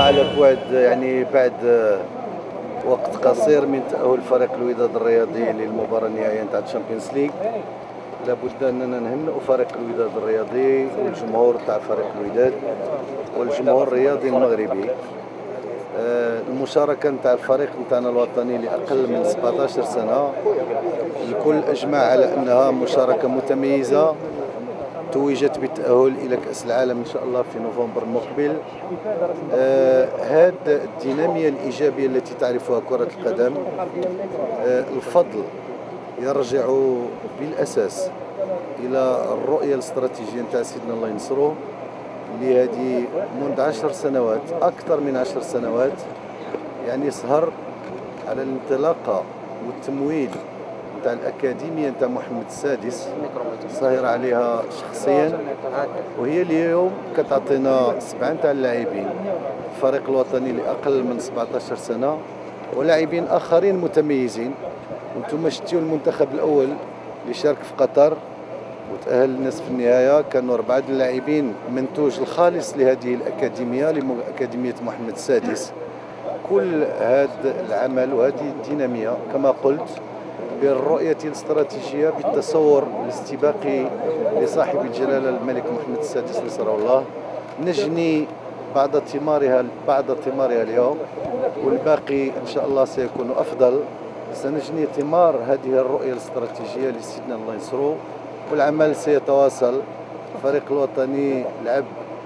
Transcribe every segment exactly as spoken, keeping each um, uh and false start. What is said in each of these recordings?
على بعد يعني بعد وقت قصير من تأهل فريق الوداد الرياضي للمباراة النهائية نتاع الشامبيونز ليغ. لابد اننا نهنئوا فريق الوداد الرياضي والجمهور تاع فريق الوداد والجمهور الرياضي المغربي. المشاركة نتاع الفريق نتاعنا الوطني لأقل من سبعطاش سنة، الكل أجمع على أنها مشاركة متميزة توجت بالتأهل إلى كأس العالم إن شاء الله في نوفمبر المقبل. آه هذه الدينامية الإيجابية التي تعرفها كرة القدم، آه الفضل يرجع بالأساس إلى الرؤية الاستراتيجية نتاع سيدنا الله ينصروه، اللي هذه منذ عشر سنوات أكثر من عشر سنوات يعني سهر على الانطلاقة والتمويل نتاع الأكاديمية نتاع محمد السادس، سهر عليها شخصيا، وهي اليوم كتعطينا سبعة نتاع اللاعبين الفريق الوطني لأقل من سبعطاش سنة ولاعبين آخرين متميزين. وانتم شتيو المنتخب الأول اللي شارك في قطر وتأهل لنصف النهاية، كانوا أربعة اللاعبين منتوج الخالص لهذه الأكاديمية لأكاديمية محمد السادس. كل هذا العمل وهذه الدينامية كما قلت بالرؤية الاستراتيجية بالتصور الاستباقي لصاحب الجلالة الملك محمد السادس نصره الله، نجني بعض ثمارها بعض ثمارها اليوم، والباقي إن شاء الله سيكون أفضل. سنجني ثمار هذه الرؤية الاستراتيجية لسيدنا الله ينصروه، والعمل سيتواصل. الفريق الوطني لعب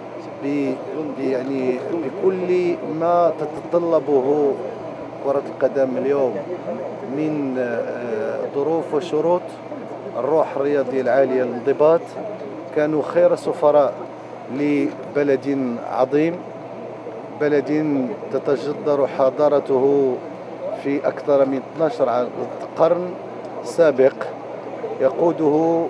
يعني بكل ما تتطلبه كرة القدم اليوم من ظروف وشروط، الروح الرياضية العالية، الانضباط. كانوا خير سفراء لبلد عظيم، بلد تتجذر حضارته في أكثر من اثناشر قرن سابق، يقوده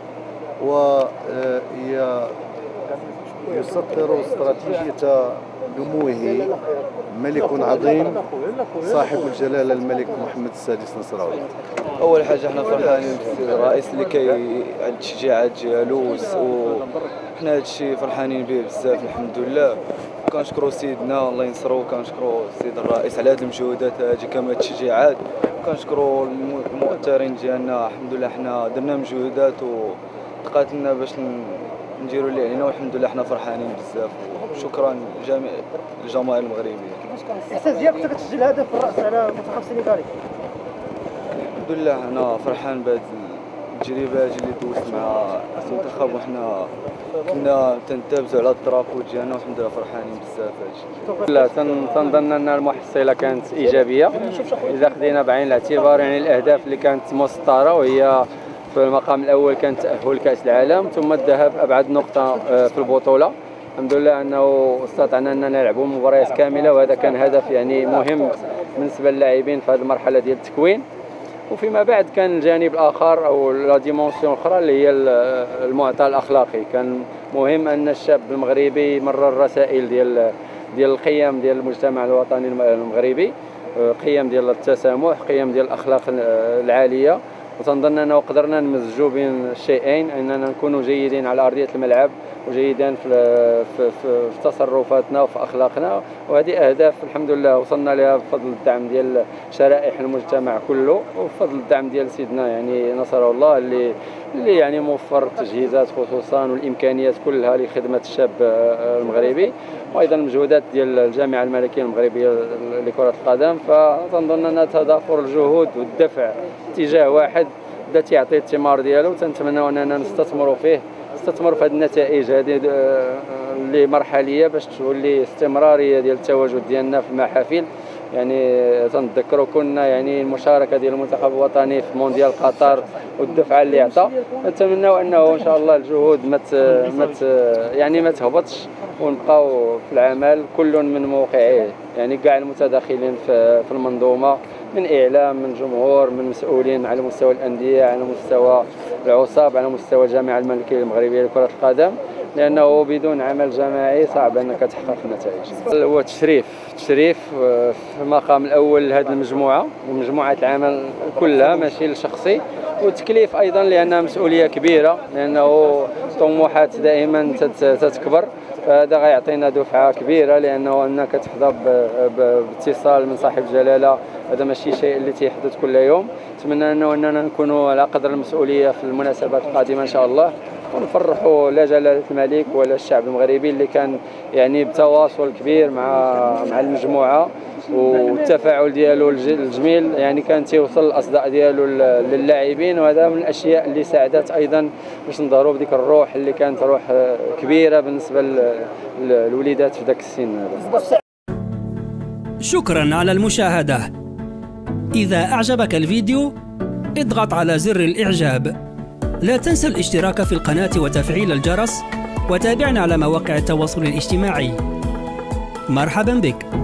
ويسطر استراتيجية نموه ملك عظيم صاحب الجلالة الملك محمد السادس نصره الله. اول حاجه احنا فرحانين بالرئيس اللي كي عند التشجيعات ديالو، وحنا هذا الشيء فرحانين به بزاف الحمد لله. كنشكروا سيدنا الله ينصرو، كنشكروا السيد الرئيس على هذه المجهودات هذه كما التشجيعات، كنشكروا المؤثرين ديالنا. الحمد لله حنا درنا مجهودات وتقاتلنا باش نديروا اللي علينا، والحمد لله حنا فرحانين بزاف. شكرا لجميع الجماهير المغربيه. الاحساس ديالك كنت كتسجل هدف في الراس على المنتخب السنغالي؟ الحمد لله انا فرحان بهذه التجربه هذه اللي دوزت مع المنتخب، وحنا كنا تنتابزوا على الدرابو ديالنا، والحمد لله فرحانين بزاف هادشي. لا تنظن ان المحصله كانت ايجابيه اذا خدينا بعين الاعتبار يعني الاهداف اللي كانت مسطره، وهي في المقام الاول كان تاهل كاس العالم ثم الذهاب ابعد نقطه في البطوله. الحمد لله انه استطعنا اننا نلعبوا مباريات كامله، وهذا كان هدف يعني مهم بالنسبه للاعبين في هذه المرحله ديال التكوين. وفيما بعد كان الجانب الاخر او لا ديمونسيون الاخرى اللي هي المعطى الاخلاقي. كان مهم ان الشاب المغربي يمرر رسائل ديال ديال القيم ديال المجتمع الوطني المغربي، قيم ديال التسامح، قيم ديال الاخلاق العاليه. وتنظن انه قدرنا نمزجوا بين الشيئين، اننا نكونوا جيدين على ارضيه الملعب وجيدين في, في, في, في تصرفاتنا وفي اخلاقنا، وهذه اهداف الحمد لله وصلنا لها بفضل الدعم ديال شرائح المجتمع كله، وبفضل الدعم ديال سيدنا يعني نصره الله اللي اللي يعني موفر التجهيزات خصوصا والامكانيات كلها لخدمه الشاب المغربي، وايضا المجهودات ديال الجامعه الملكيه المغربيه لكره القدم. فتنظن ان تضافر الجهود والدفع اتجاه واحد بدا تيعطي الثمار ديالو، تنتمناو اننا نستثمروا فيه، نستثمر في هذه النتائج هذه اللي مرحليه باش تولي استمراريه ديال التواجد ديالنا في المحافل. يعني تنذكروا كنا يعني المشاركه ديال المنتخب الوطني في مونديال قطر والدفعه اللي عطى، نتمناو انه ان شاء الله الجهود ما مت يعني ما تهبطش، ونبقاو في العمل كل من موقعه، يعني كاع المتداخلين في في المنظومه، من اعلام، من جمهور، من مسؤولين على مستوى الانديه، على مستوى العصاب، على مستوى الجامعه الملكيه المغربيه لكره القدم. لانه بدون عمل جماعي صعب انك تحقق النتائج. هو تشريف تشريف في المقام الاول لهذه المجموعه ومجموعه العمل كلها ماشي لشخصي، وتكليف ايضا لانها مسؤوليه كبيره، لانه طموحات دائما تتكبر، فهذا غيعطينا دفعه كبيره، لانه انك تحظى باتصال من صاحب جلاله هذا ماشي شيء اللي تيحدث كل يوم. نتمنى انه اننا نكونوا على قدر المسؤوليه في المناسبات القادمه ان شاء الله، ونفرحوا لا جلاله الملك ولا الشعب المغربي اللي كان يعني بتواصل كبير مع مع المجموعه، والتفاعل ديالو الجميل يعني كان تيوصل الاصداء ديالو للاعبين، وهذا من الاشياء اللي ساعدت ايضا باش نظهروا بديك الروح اللي كانت روح كبيره بالنسبه للوليدات في ذاك السن هذا. شكرا على المشاهده. إذا أعجبك الفيديو اضغط على زر الإعجاب. لا تنسى الاشتراك في القناة وتفعيل الجرس، وتابعنا على مواقع التواصل الاجتماعي. مرحبا بك.